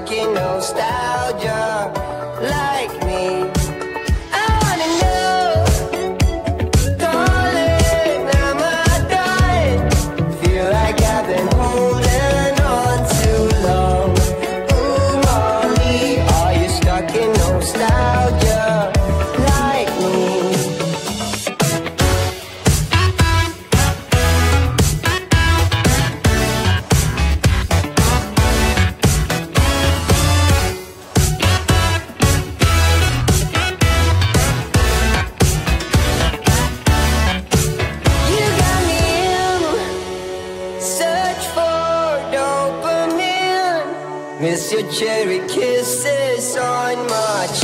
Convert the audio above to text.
stuck in nostalgia like me. I wanna know, darling, am I done? Feel like I've been holding on too long. Ooh, mommy, are you stuck in nostalgia like me? Miss your cherry kisses on my cheek.